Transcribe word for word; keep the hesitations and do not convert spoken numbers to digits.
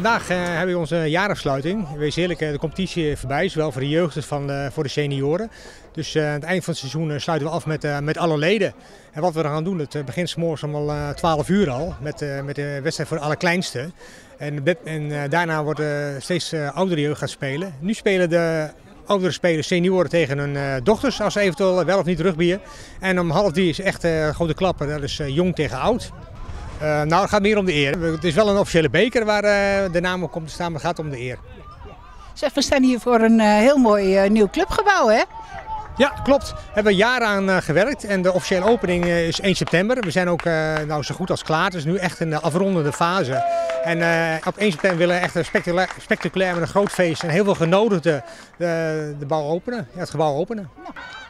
Vandaag uh, hebben we onze jaarafsluiting. Wees eerlijk, de competitie voorbij, zowel voor de jeugd als van de, voor de senioren. Dus uh, aan het eind van het seizoen uh, sluiten we af met, uh, met alle leden. En wat we dan gaan doen, het uh, begint 's morgens om al uh, twaalf uur al, met, uh, met de wedstrijd voor de allerkleinste. En, en uh, daarna wordt uh, steeds uh, oudere jeugd gaan spelen. Nu spelen de oudere spelers, senioren tegen hun uh, dochters, als ze eventueel wel of niet rugbyen. En om half drie is echt uh, grote klappen, dat is uh, jong tegen oud. Uh, nou, het gaat meer om de eer. Het is wel een officiële beker waar uh, de naam op komt te staan, maar het gaat om de eer. Zeg, we staan hier voor een uh, heel mooi uh, nieuw clubgebouw, hè? Ja, klopt. We hebben jaren aan uh, gewerkt en de officiële opening uh, is één september. We zijn ook uh, nou, zo goed als klaar. Het is nu echt een afrondende fase. En uh, op één september willen we echt een spectaculair, spectaculair met een groot feest en heel veel genodigden de, de bouw openen, ja, het gebouw openen. Ja.